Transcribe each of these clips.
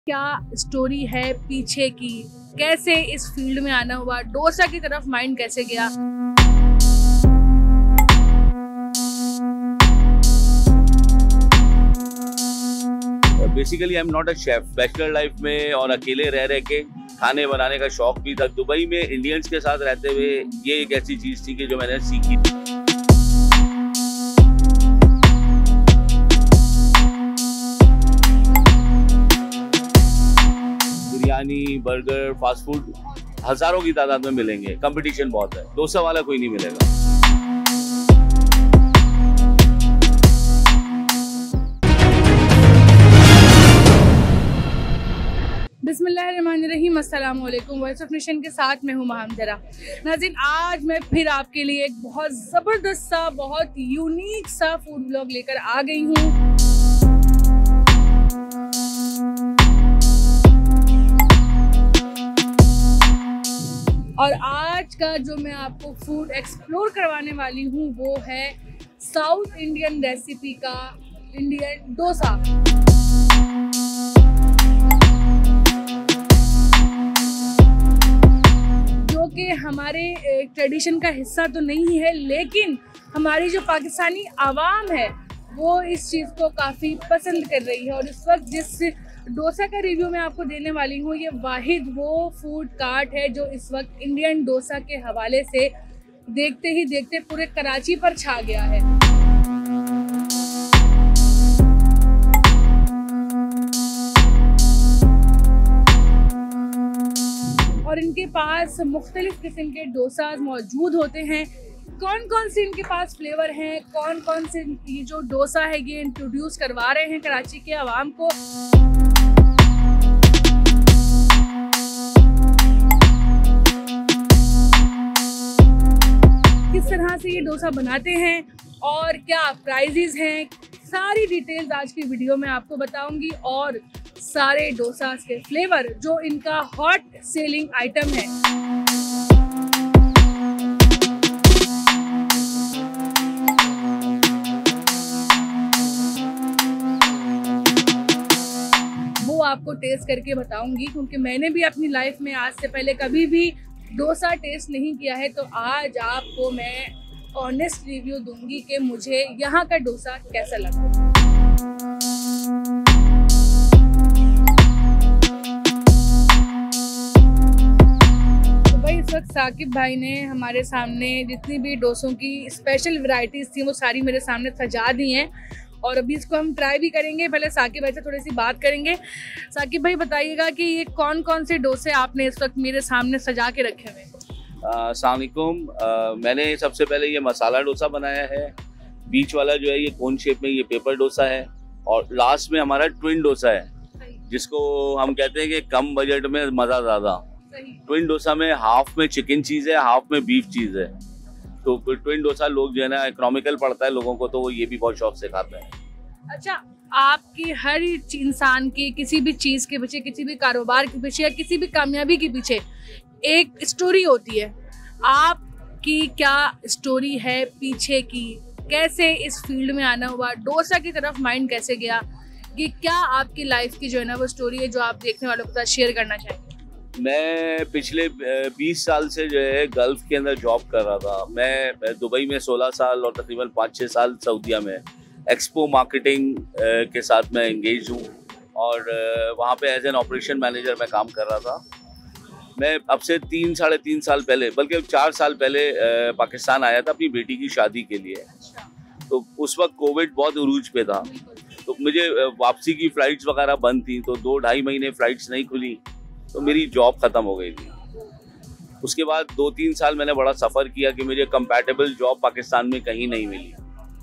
क्या स्टोरी है पीछे की, कैसे इस फील्ड में आना हुआ, डोसा की तरफ माइंड कैसे गया। Basically I am not a chef. Bachelor life में और अकेले रह रह के खाने बनाने का शौक भी था। दुबई में इंडियंस के साथ रहते हुए ये एक ऐसी चीज थी कि जो मैंने सीखी। बिरयानी, बर्गर, फास्ट फूड हजारों की तादाद में मिलेंगे। कंपटीशन बहुत है, डोसा वाला कोई नहीं मिलेगा। बिस्मिल्लाहिर्रहमानिर्रहीम, अस्सलाम वालेकुम। वॉइस ऑफ नेशन के साथ मैं हूँ महमजरा। नाज़रीन, आज मैं फिर आपके लिए एक बहुत ज़बरदस्त सा, बहुत यूनिक सा फूड ब्लॉग लेकर आ गई हूँ। और आज का जो मैं आपको फूड एक्सप्लोर करवाने वाली हूँ वो है साउथ इंडियन रेसिपी का इंडियन डोसा। जो कि हमारे ट्रेडिशन का हिस्सा तो नहीं है, लेकिन हमारी जो पाकिस्तानी आवाम है वो इस चीज़ को काफ़ी पसंद कर रही है। और इस वक्त जिस डोसा का रिव्यू मैं आपको देने वाली हूँ, ये वाहिद वो फूड कार्ट है जो इस वक्त इंडियन डोसा के हवाले से देखते ही देखते पूरे कराची पर छा गया है। और इनके पास मुख्तलिफ किस्म के डोसा मौजूद होते हैं। कौन कौन से इनके पास फ्लेवर हैं, कौन कौन से ये जो डोसा है ये इंट्रोड्यूस करवा रहे हैं कराची के आवाम को। किस तरह से ये डोसा बनाते हैं और क्या प्राइजेस हैं, सारी डिटेल्स आज की वीडियो में आपको बताऊंगी। और सारे डोसा के फ्लेवर जो इनका हॉट सेलिंग आइटम है। वो आपको टेस्ट करके बताऊंगी, क्योंकि मैंने भी अपनी लाइफ में आज से पहले कभी भी डोसा टेस्ट नहीं किया है। तो आज आपको मैं ऑनेस्ट रिव्यू दूंगी कि मुझे यहाँ का डोसा कैसा लगा। इस वक्त साकिब भाई ने हमारे सामने जितनी भी डोसों की स्पेशल वैरायटीज थी वो सारी मेरे सामने सजा दी हैं और अभी इसको हम ट्राई भी करेंगे। पहले साकिब भाई से थोड़ी सी बात करेंगे। साकिब भाई, बताइएगा कि ये कौन कौन से डोसे आपने इस वक्त मेरे सामने सजा के रखे हुए हैं। अस्सलाम वालेकुम। मैंने सबसे पहले ये मसाला डोसा बनाया है। बीच वाला जो है ये कोन शेप में ये पेपर डोसा है। और लास्ट में हमारा ट्विन डोसा है जिसको हम कहते हैं कि कम बजट में मज़ा ज़्यादा। ट्विन डोसा में हाफ में चिकन चीज़ है, हाफ में बीफ चीज़ है। तो ट्विन डोसा लोग जो है ना इकोनॉमिकल पड़ता है लोगों को, तो वो ये भी बहुत शौक से खाते हैं। अच्छा, आपकी हर इंसान की किसी भी चीज़ के पीछे, किसी भी कारोबार के पीछे या किसी भी कामयाबी के पीछे एक स्टोरी होती है। आपकी क्या स्टोरी है पीछे की, कैसे इस फील्ड में आना हुआ, डोसा की तरफ माइंड कैसे गया, ये क्या आपकी लाइफ की जो है ना वो स्टोरी है जो आप देखने वालों के साथ शेयर करना चाहेंगे। मैं पिछले 20 साल से जो है गल्फ के अंदर जॉब कर रहा था। मैं दुबई में 16 साल और तकरीबन 5-6 साल सऊदीया में एक्सपो मार्केटिंग के साथ मैं एंगेज हूँ। और वहाँ पे एज एन ऑपरेशन मैनेजर मैं काम कर रहा था। मैं अब से 3-3.5 साल पहले, बल्कि 4 साल पहले पाकिस्तान आया था अपनी बेटी की शादी के लिए। तो उस वक्त कोविड बहुत उरूज पे था, तो मुझे वापसी की फ़्लाइट्स वगैरह बंद थी, तो 2-2.5 महीने फ़्लाइट्स नहीं खुली, तो मेरी जॉब ख़त्म हो गई थी। उसके बाद 2-3 साल मैंने बड़ा सफ़र किया कि मुझे कंपैटिबल जॉब पाकिस्तान में कहीं नहीं मिली।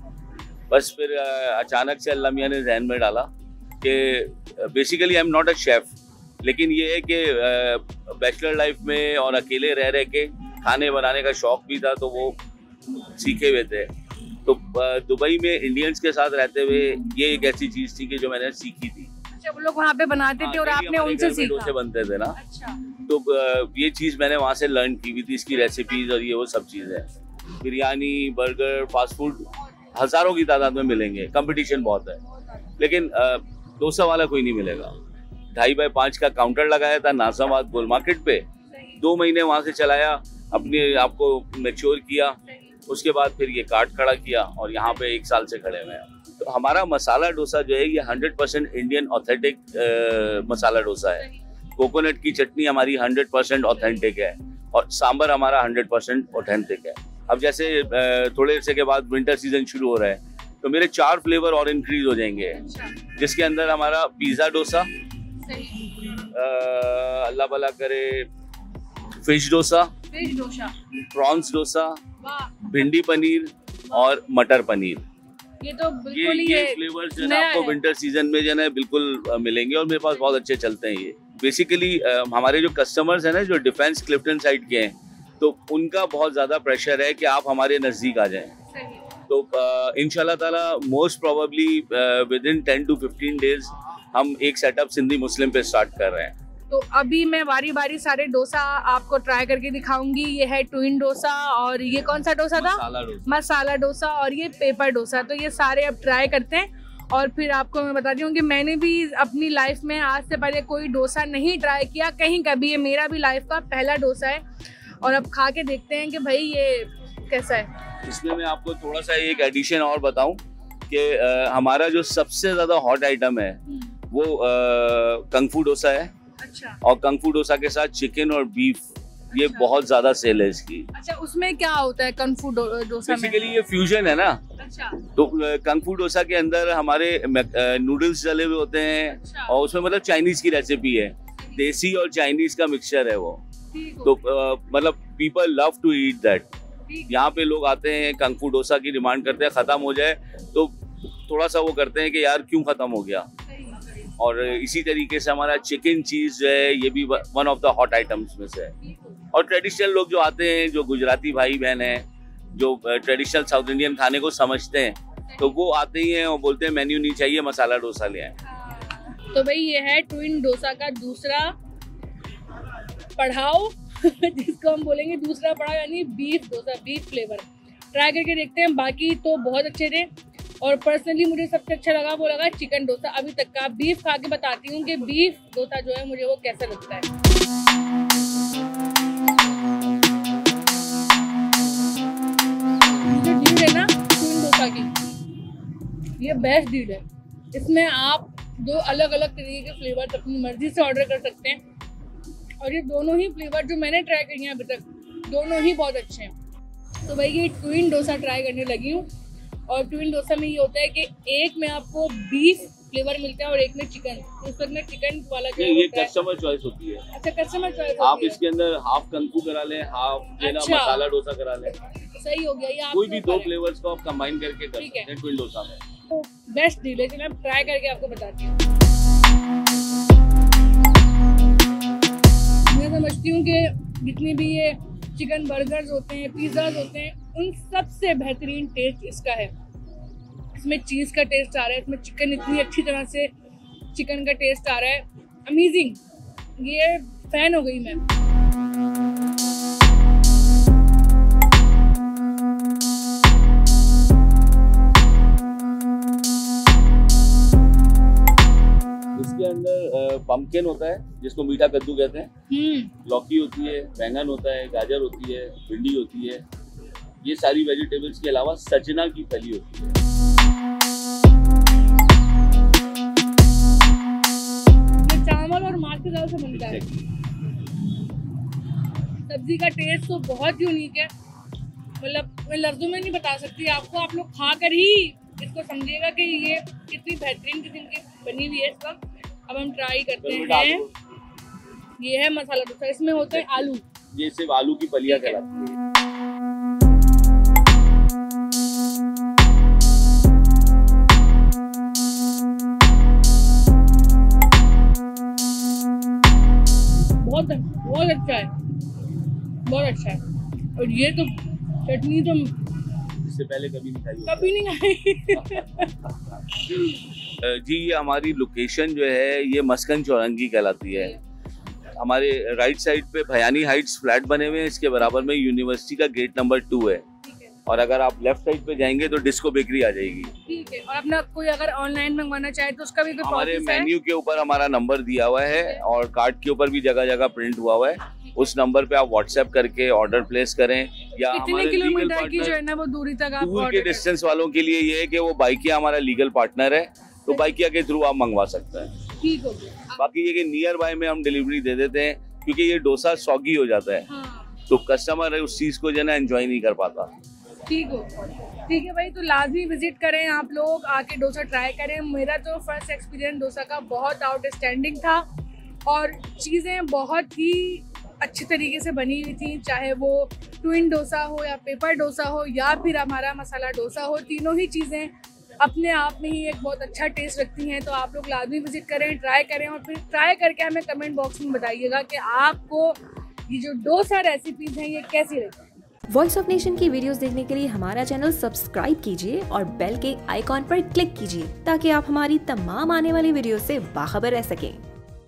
बस फिर अचानक से अल्लाह मियाँ ने जहन में डाला कि basically I am not a chef, लेकिन ये है कि बैचलर लाइफ में और अकेले रह रह के खाने बनाने का शौक भी था, तो वो सीखे हुए थे। तो दुबई में इंडियंस के साथ रहते हुए ये एक ऐसी चीज़ थी कि जो मैंने सीखी थी। वो लोग वहाँ पे बनाते थे और आपने उनसे सीखा। डोसे बनते थे ना। अच्छा। तो ये चीज़ मैंने वहाँ से लर्न की हुई थी, इसकी रेसिपीज और ये वो सब चीज़ें। बिरयानी, बर्गर, फास्ट फूड हजारों की तादाद में मिलेंगे। कंपटीशन बहुत है, लेकिन डोसा वाला कोई नहीं मिलेगा। 2.5x5 का काउंटर लगाया था नाज़ाबाद गोल मार्केट पे। 2 महीने वहाँ से चलाया, अपने आप को मैच्योर किया, उसके बाद फिर ये कार्ट खड़ा किया और यहाँ पे 1 साल से खड़े हुए हैं। तो हमारा मसाला डोसा जो है ये 100% इंडियन ऑथेंटिक मसाला डोसा है। कोकोनट की चटनी हमारी 100% ऑथेंटिक है और सांभर हमारा 100% ऑथेंटिक है। अब जैसे थोड़े अरसे के बाद विंटर सीजन शुरू हो रहा है तो मेरे 4 फ्लेवर और इंक्रीज हो जाएंगे, जिसके अंदर हमारा पिज़्ज़ा डोसा, अल्लाह भला करे, फिश डोसा, प्रॉन्स डोसा, भिंडी पनीर और मटर पनीर। ये तो बिल्कुल ये फ्लेवर्स जो है आपको विंटर सीजन में जो है बिल्कुल मिलेंगे और मेरे पास बहुत अच्छे चलते हैं ये। बेसिकली हमारे जो कस्टमर्स हैं ना, जो डिफेंस क्लिफ्टन साइड के हैं, तो उनका बहुत ज़्यादा प्रेशर है कि आप हमारे नज़दीक आ जाएं। तो इंशाल्लाह ताला most probably within 10 to 15 days हम एक सेटअप सिंधी मुस्लिम पे स्टार्ट कर रहे हैं। तो अभी मैं बारी बारी सारे डोसा आपको ट्राई करके दिखाऊंगी। ये है ट्विन डोसा और ये कौन सा डोसा था? मसाला डोसा और ये पेपर डोसा। तो ये सारे अब ट्राई करते हैं और फिर आपको मैं बताती हूँ कि मैंने भी अपनी लाइफ में आज से पहले कोई डोसा नहीं ट्राई किया कहीं कभी। ये मेरा भी लाइफ का पहला डोसा है और अब खा के देखते हैं कि भाई ये कैसा है। इसमें मैं आपको थोड़ा सा एक एडिशन और बताऊं कि हमारा जो सबसे ज़्यादा हॉट आइटम है वो कंगफू डोसा है। अच्छा। और कंगफू डोसा के साथ चिकन और बीफ, ये अच्छा। बहुत ज्यादा सेल है इसकी। अच्छा, उसमें क्या होता है कंगफू डोसा में? बेसिकली ये फ्यूजन है ना। अच्छा। तो कंगफू डोसा के अंदर हमारे नूडल्स डले हुए होते हैं। अच्छा। और उसमें मतलब चाइनीज की रेसिपी है, देसी और चाइनीज का मिक्सचर है वो। तो मतलब people love to eat that. यहाँ पे लोग आते हैं, कंगफू डोसा की डिमांड करते हैं, खत्म हो जाए तो थोड़ा सा वो करते हैं कि यार क्यों खत्म हो गया। और इसी तरीके से हमारा चिकन चीज जो है ये भी one of the hot items में से है। और ट्रेडिशनल लोग जो आते हैं, जो गुजराती भाई बहन हैं, जो ट्रेडिशनल साउथ इंडियन खाने को समझते हैं, तो वो आते ही हैं और बोलते हैं मेन्यू नहीं चाहिए, मसाला डोसा ले आए। तो भाई ये है ट्विन डोसा का दूसरा पढ़ाओ जिसको हम बोलेंगे दूसरा पढ़ाओ, यानी beef dosa, beef flavour. Try करके देखते हैं। बाकी तो बहुत अच्छे थे और पर्सनली मुझे सबसे अच्छा लगा वो लगा चिकन डोसा अभी तक का। बीफ खा के बताती हूँ कि बीफ डोसा जो है मुझे वो कैसा लगता है। जो डील है ना चिकन डोसा की, ये बेस्ट डील है। इसमें आप 2 अलग अलग तरीके के फ्लेवर अपनी मर्जी से ऑर्डर कर सकते हैं और ये दोनों ही फ्लेवर जो मैंने ट्राई किए हैं अभी तक, दोनों ही बहुत अच्छे हैं। तो भाई ये ट्विन डोसा ट्राई करने लगी हूँ और ट्विन डोसा में ये होता है कि एक में आपको बीफ फ्लेवर मिलता है और एक में चिकन। तो उस वक्त में चिकन वाला जो ये कस्टमर चॉइस होती है। अच्छा, कस्टमर चॉइस। आप इसके अंदर हाफ कंगफू करा लें, हाफ मसाला डोसा करा लें, सही हो गया। ये कोई भी 2 फ्लेवर्स को आप कंबाइन करके कर सकते हैं ट्विन डोसा में। तो बेस्ट डील है, मैं ट्राई करके आपको बताती हूँ। मैं समझती हूँ कि जितनी भी ये चिकन बर्गर्स होते हैं, पिज़्ज़ाज होते हैं, उन सबसे बेहतरीन टेस्ट इसका है। इसमें चीज़ का टेस्ट आ रहा है, इसमें चिकन इतनी अच्छी तरह से चिकन का टेस्ट आ रहा है, अमेजिंग। ये फैन हो गई मैं। इसके अंदर पम्पकिन होता है जिसको मीठा कद्दू कहते हैं, लौकी होती है, बैंगन होता है, गाजर होती है, भिंडी होती है, ये सारी वेजिटेबल्स के अलावा सजना की फली होती है। ये चावल और मांस की दाल से बनता है। सब्जी का टेस्ट तो बहुत यूनिक है, मतलब मैं लफ्जों में नहीं बता सकती आपको। आप लोग खा कर ही इसको समझिएगा कि ये कितनी बेहतरीन किस्म की बनी हुई है। इसका अब हम ट्राई करते हैं। ये है मसाला डोसा, इसमें होता है आलू, ये सिर्फ आलू की फलियां कहलाती है। बहुत अच्छा है, बहुत अच्छा है। और ये तो चटनी तो इससे पहले कभी नहीं खाई, कभी नहीं खाई। जी ये हमारी लोकेशन जो है ये मस्कन चौरंगी कहलाती है। हमारे राइट साइड पे भयानी हाइट्स फ्लैट बने हुए हैं, इसके बराबर में यूनिवर्सिटी का गेट नंबर 2 है और अगर आप लेफ्ट साइड पे जाएंगे तो डिस्को बेकरी आ जाएगी। ठीक है। और अपना कोई अगर ऑनलाइन मंगवाना चाहे तो उसका भी कोई हमारे प्रोसेस है? मेन्यू के ऊपर हमारा नंबर दिया हुआ है और कार्ड के ऊपर भी जगह जगह प्रिंट हुआ हुआ है। उस नंबर पे आप व्हाट्सएप करके ऑर्डर प्लेस करें या कितने किलोमीटर की जो है ना वो दूरी तक आप दूर के डिस्टेंस वालों के लिए ये है कि वो बाइकिया हमारा लीगल पार्टनर है, तो बाइकिया के थ्रू आप मंगवा सकते हैं। ठीक हो गया। बाकी ये कि नियर बाय में हम डिलीवरी दे देते हैं, क्योंकि ये डोसा सॉगी हो जाता है। हाँ। तो कस्टमर उस चीज को जो है ना एंजॉय नहीं कर पाता। ठीक हो, ठीक है भाई। तो लाजमी विजिट करें आप लोग, आके डोसा ट्राई करें। मेरा तो फर्स्ट एक्सपीरियंस डोसा का बहुत आउटस्टैंडिंग था और चीज़ें बहुत ही अच्छी तरीके से बनी हुई थी, चाहे वो ट्विन डोसा हो या पेपर डोसा हो या फिर हमारा मसाला डोसा हो। तीनों ही चीज़ें अपने आप में ही एक बहुत अच्छा टेस्ट रखती हैं। तो आप लोग लाजमी विजिट करें, ट्राई करें और फिर ट्राई करके हमें कमेंट बॉक्स में बताइएगा कि आपको ये जो डोसा रेसिपीज हैं ये कैसी लगी। वॉइस ऑफ नेशन की वीडियोस देखने के लिए हमारा चैनल सब्सक्राइब कीजिए और बेल के आइकॉन पर क्लिक कीजिए ताकि आप हमारी तमाम आने वाली वीडियो से बाखबर रह सकें।